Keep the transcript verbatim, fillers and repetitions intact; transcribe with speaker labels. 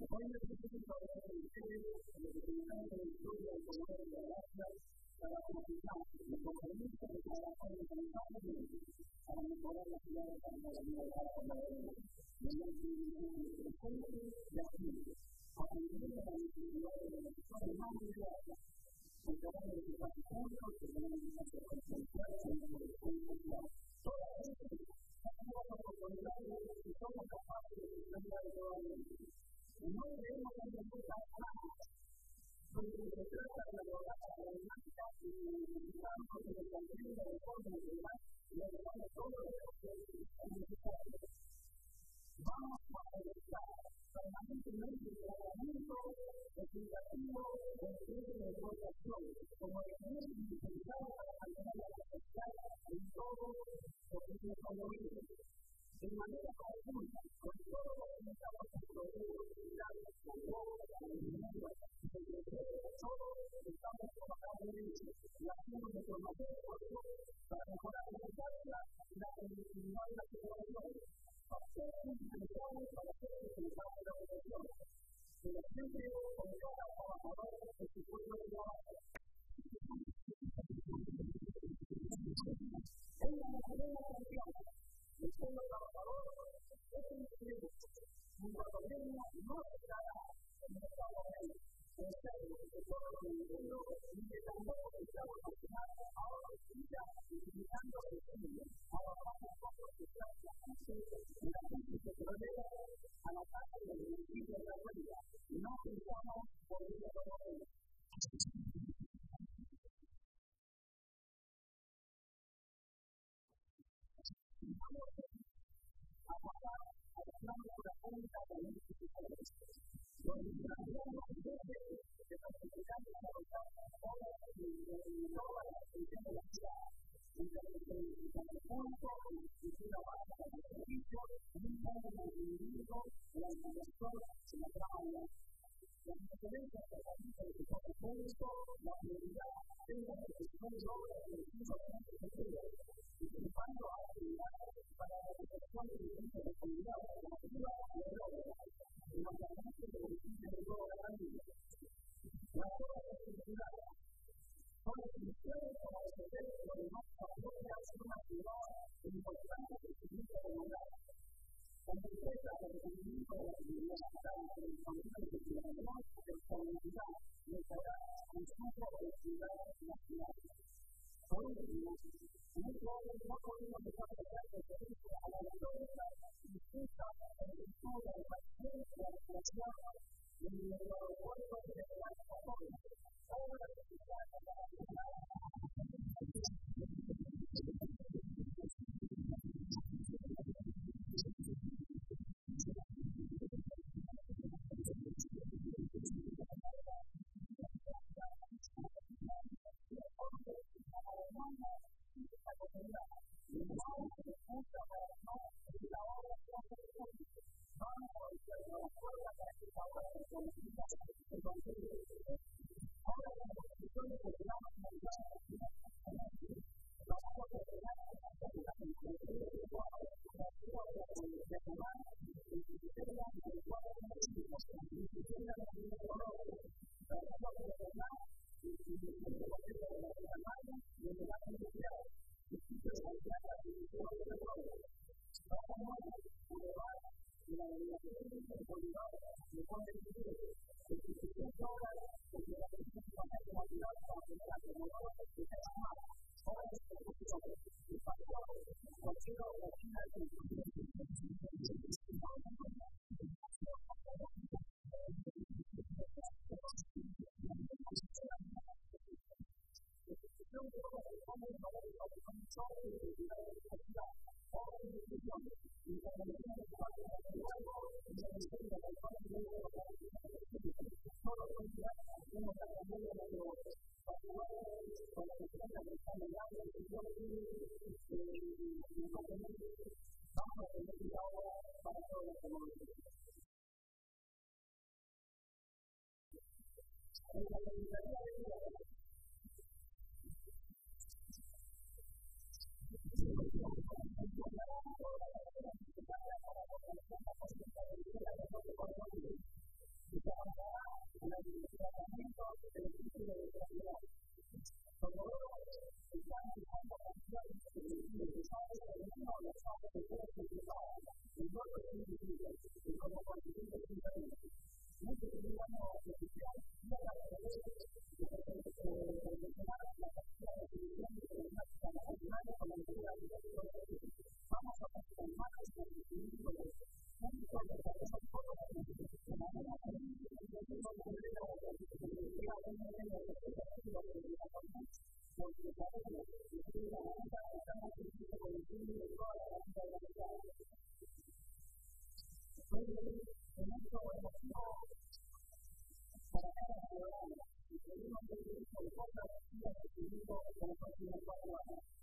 Speaker 1: Hoy necesito hablar de ustedes, de utilizar la historia del poder de la gracia para comunicar el compromiso de cada uno de nosotros para mejorar la ciudad de Santa María de la Comunidad mediante el presente y aquí, aprendiendo la necesidad de las personas más vulnerables, el trabajo de sus asistentes, que tenemos que hacer concienciar en la educación social. Toda gente, tenemos la oportunidad de ver que somos capaces de cambiar globalmente. No debemos empezar nada, porque se trata de lograr la problemática y necesitamos que el contenido de forma integral le damos todo lo que es necesario. Vamos a realizar permanentemente el tratamiento explicativo de estudios de negociación como elemento indispensable para mantener la capacidad en todo lo que se comunica. De manera conjunta, con todo lo que estamos haciendo, con todo lo que todos estamos trabajando en ello y haciendo nuestro mayor esfuerzo para mejorar la eficacia y la competitividad de la situación, para ser indispensables para ser utilizados en la profesión, pero siempre con cada trabajador de su pueblo de trabajo. En la nacional confianza, el pueblo trabajador es un individuo, cuyo gobierno no estará en nuestra gobierno. En serio, que todo lo entiendo y que tampoco estamos funcionando ahora ya utilizando el estudio. Ahora vamos a profundizar la gente y la gente se rodea a la parte del municipio de la huella. No pensamos por el otro. A pasar a la planta de la punta de la instituciones. Donde la digamos desde que participan en la ruta toda la institución de la ciudad, entre el punto y una base de servicio, un modo de individuo, la información y la trama. La diferencia entre el servicio de transporte público, la prioridad es la ejecución de obras de distintos centros de estudio, participando a actividades para la protección de distintos de comunidad alternativa y de obras. En los agentes de edificios de toda la familia. Las obras de seguridad son esenciales para defender lo demás parroquias de una ciudad importante de servicio comunal. Como empresa de rendimiento de la actividad tanto en condiciones de ciudadanía, de estabilidad, mejorar el flujo de la ciudad nacional. Por último, muy claro, no podemos dejar de dar referencia a la naturaleza distinta en virtud de la paciencia y la creación en el aeropuerto de la España. Ahora se trata de la ciudad. Thank you.